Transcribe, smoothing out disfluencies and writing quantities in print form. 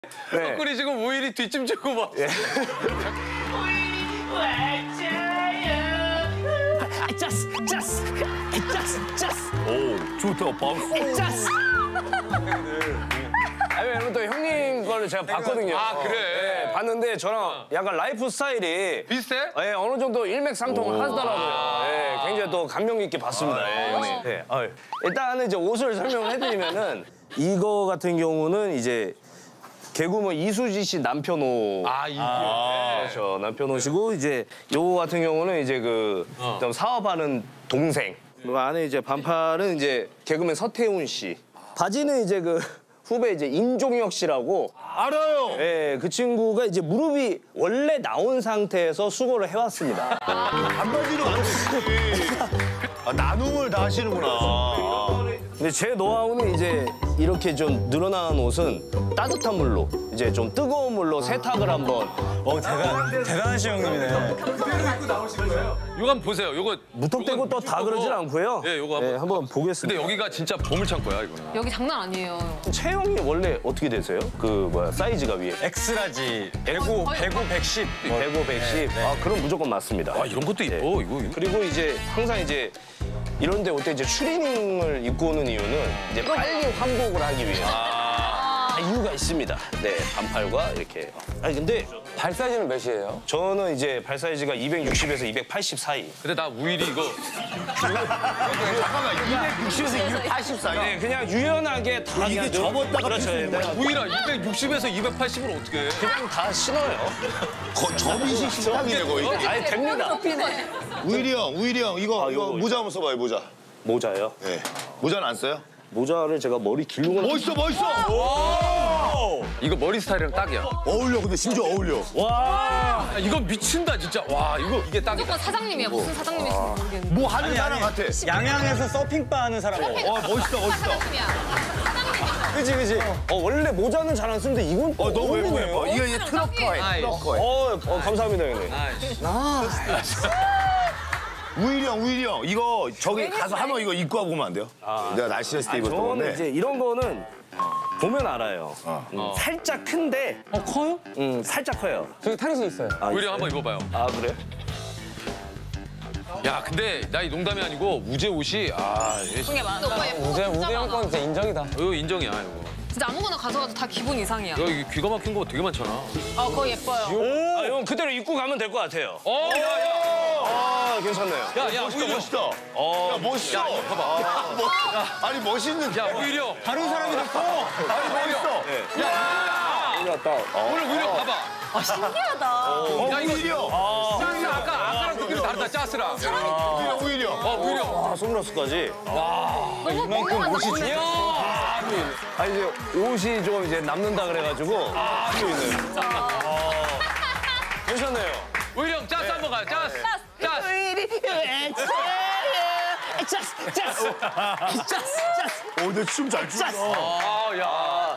네. 덕분이 지금 우일이 뒷짐 지고 막. 예. 오, 좋다. 바운스. 아니, 왜냐면 또 형님 거를 제가 봤거든요. 아, 그래? 네, 봤는데 저랑 약간 라이프 스타일이 비슷해? 네, 어느 정도 일맥상통을 하더라고요. 네, 굉장히 또 감명 깊게 봤습니다. 예, 형님. 네, 일단은 이제 옷을 설명을 해드리면은 이거 같은 경우는 이제 개그우먼 이수지 씨 남편 옷. 아, 이게. 그렇죠. 남편 옷이고 이제 요거 같은 경우는 이제 좀 사업하는 동생. 그리고 안에 이제 반팔은 이제 개그맨 서태훈 씨. 바지는 이제 후배 이제 임종혁 씨라고. 알아요. 예, 그 친구가 이제 무릎이 원래 나온 상태에서 수고를 해왔습니다. 반바지로 안 되지. 나눔을 다 하시는구나. 근데 제 노하우는 이제 이렇게 좀 늘어난 옷은 따뜻한 물로 이제 좀 뜨거운 물로 세탁을 한번. 대단하신 형님이네요. 요거 한번 보세요. 요거 무턱대고 또 다 그러진 않고요. 예, 요거 네, 한번. 한번 보겠습니다. 근데 여기가 진짜 보물창고야, 이거는. 여기 장난 아니에요. 체형이 원래 어떻게 되세요? 사이즈가 위에. 엑스라지 105, 110. 105, 110. 아, 그럼 무조건 맞습니다. 아, 이런 것도 이뻐, 이거. 그리고 이제 항상 이제 이런 데 올 때 이제 추리닝을 입고 오는 이유는 이제 빨리 환복을 하기 위해. 이유가 있습니다. 네, 반팔과 이렇게. 아니, 근데 발 사이즈는 몇이에요? 저는 이제 발 사이즈가 260에서 280 사이. 근데 나 우일이 이거. 잠깐만, 260에서 280 사이. 네, 그냥 유연하게 다 이게 그냥 접었다가 그렇죠. 펴는 거야? 우일아, 260에서 280을 어떻게 해? 그냥 다 신어요. 접이식 식탁이네, 거의. 아니, 됩니다. 우일이 형, 이거 요거. 모자 한번 써봐요, 모자. 모자요? 네. 모자는 안 써요? 모자를 제가 머리 길고 멋있어, 멋있어! 이거 머리 스타일이랑 딱이야. 어울려, 근데 심지어 어울려. 와! 야, 이거 미친다, 진짜. 와, 이게 딱이다. 무조건 사장님이야. 무슨 사장님인지 모르겠는데. 뭐 하는 사람 같아. 양양에서 서핑바 하는 사람. 멋있다, 멋있다. 사장님이야. 사장님이야. 그치, 그치. 원래 모자는 잘 안 쓰는데 이건 또 너무 어울리네요. 예뻐. 이게 트럭커에, 트럭커에. 감사합니다, 형님. 우일이 형, 이거 저기 가서 한번 이거 입고 와보면 안 돼요? 내가 날씬했을 때 입었던 저는 건데. 이제 이런 거는 보면 알아요. 살짝 큰데. 커요? 살짝 커요. 저기 탈의실 있어요. 우일이 한번 입어봐요. 아, 그래? 야, 근데 나 이 농담이 아니고 우재 옷이 그게 많아. 오빠 예뻐. 우재 형 건 진짜 인정이다. 이거 인정이야, 이거. 진짜 아무거나 가져가도 다 기분 이상이야. 여기 귀가 막힌 거 되게 많잖아. 그거 예뻐요. 아, 형 그대로 입고 가면 될 것 같아요. 야, 괜찮네요. 야, 멋있다, 우일이. 멋있다. 야, 멋있어. 야, 이거 봐봐. 아니, 멋있는. 야, 우일이 형. 다른 사람이 됐어. 아니, 멋있어. 오늘 우일이 형 봐봐. 신기하다. 야, 이거 우일이 형. 짱이야. 아까랑 느낌이 다르다, 짜스랑. 우일이 형. 우일이 형. 아, 선글라스까지. 너무 궁금하다. 옷이 아, 이제 옷이 좀 이제 남는다 그래가지고. 또 있네. 괜찮네요. 우일이 형, 짜스 한번 가요, 짜스. 짜스. 근데 춤 잘 추네. 야.